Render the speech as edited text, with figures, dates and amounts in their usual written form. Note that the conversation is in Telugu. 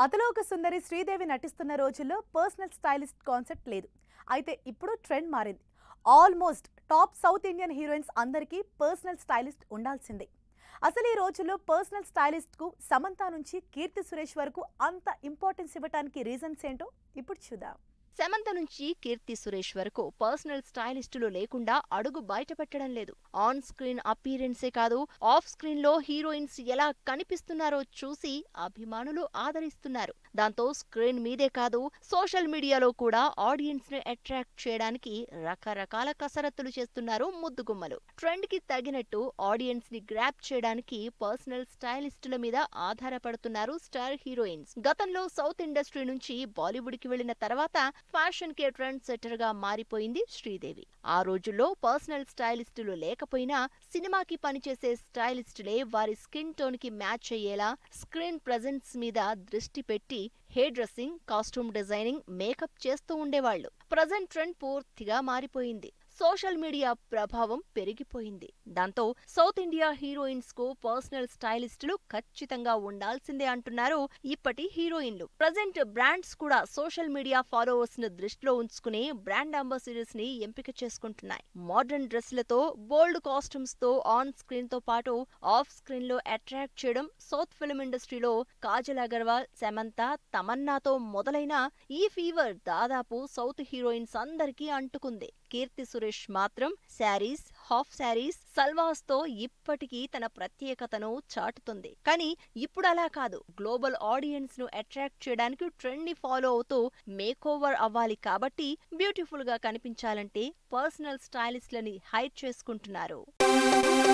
అతలోక సుందరి శ్రీదేవి నటిస్తున్న రోజుల్లో పర్సనల్ స్టైలిస్ట్ కాన్సెప్ట్ లేదు. అయితే ఇప్పుడు ట్రెండ్ మారింది. Almost top south Indian heroines అందరికీ పర్సనల్ స్టైలిస్ట్ ఉండాల్సిందే. అసలు ఈ రోజుల్లో పర్సనల్ స్టైలిస్ట్కు సమంత నుంచి కీర్తి సురేష్ వరకు అంత ఇంపార్టెన్స్ ఇవ్వడానికి రీజన్స్ ఏంటో ఇప్పుడు చూద్దాం. సమంత నుంచి కీర్తి సురేష్ వరకు పర్సనల్ స్టైలిస్టులు లేకుండా అడుగు బయటపెట్టడం లేదు. ఆన్ స్క్రీన్ అపీరెన్సే కాదు, ఆఫ్ స్క్రీన్ లో హీరోయిన్స్ ఎలా కనిపిస్తున్నారో చూసి అభిమానులు ఆదరిస్తున్నారు. దాంతో స్క్రీన్ మీదే కాదు, సోషల్ మీడియాలో కూడా ఆడియన్స్ ని అట్రాక్ట్ చేయడానికి రకరకాల కసరత్తులు చేస్తున్నారు ముద్దుగుమ్మలు. ట్రెండ్ కి తగినట్టు ఆడియన్స్ ని గ్రాప్ చేయడానికి పర్సనల్ స్టైలిస్టుల మీద ఆధారపడుతున్నారు స్టార్ హీరోయిన్స్. గతంలో సౌత్ ఇండస్ట్రీ నుంచి బాలీవుడ్ కి వెళ్లిన తర్వాత ఫ్యాషన్ కే ట్రెండ్ సెటర్ గా మారిపోయింది శ్రీదేవి. ఆ రోజుల్లో పర్సనల్ స్టైలిస్టులు లేకపోయినా సినిమాకి పనిచేసే స్టైలిస్టులే వారి స్కిన్ టోన్ కి మ్యాచ్ అయ్యేలా స్క్రీన్ ప్రెజెన్స్ మీద దృష్టి పెట్టి hair dressing, costume designing, makeup చేస్తూ ఉండేవాళ్లు. ప్రజెంట్ ట్రెండ్ పూర్తిగా మారిపోయింది. సోషల్ మీడియా ప్రభావం పెరిగిపోయింది. దాంతో సౌత్ ఇండియా హీరోయిన్స్ కు పర్సనల్ స్టైలిస్టులు ఖచ్చితంగా ఉండాల్సిందే అంటున్నారు ఇప్పటి హీరోయిన్లు. ప్రజెంట్ బ్రాండ్స్ కూడా సోషల్ మీడియా ఫాలోవర్స్ ను దృష్టిలో ఉంచుకుని బ్రాండ్ అంబాసిడర్స్ ని ఎంపిక చేసుకుంటున్నాయి. మోడర్న్ డ్రెస్లతో, బోల్డ్ కాస్ట్యూమ్స్ తో ఆన్ స్క్రీన్ తో పాటు ఆఫ్ స్క్రీన్ లో అట్రాక్ట్ చేయడం సౌత్ ఫిల్మ్ ఇండస్ట్రీలో కాజల్ అగర్వాల్, సమంత, తమన్నాతో మొదలైన ఈ ఫీవర్ దాదాపు సౌత్ హీరోయిన్స్ అందరికీ అంటుకుంది. కీర్తి సురేష్ మాత్రం శారీస్, హాఫ్ శారీస్, సల్వాస్ తో ఇప్పటికీ తన ప్రత్యేకతను చాటుతుంది. కానీ ఇప్పుడు అలా కాదు. గ్లోబల్ ఆడియన్స్ ను అట్రాక్ట్ చేయడానికి ట్రెండ్ ని ఫాలో అవుతూ మేక్ ఓవర్ అవ్వాలి కాబట్టి బ్యూటిఫుల్ గా కనిపించాలంటే పర్సనల్ స్టైలిస్ట్లని హైర్ చేసుకుంటున్నారు.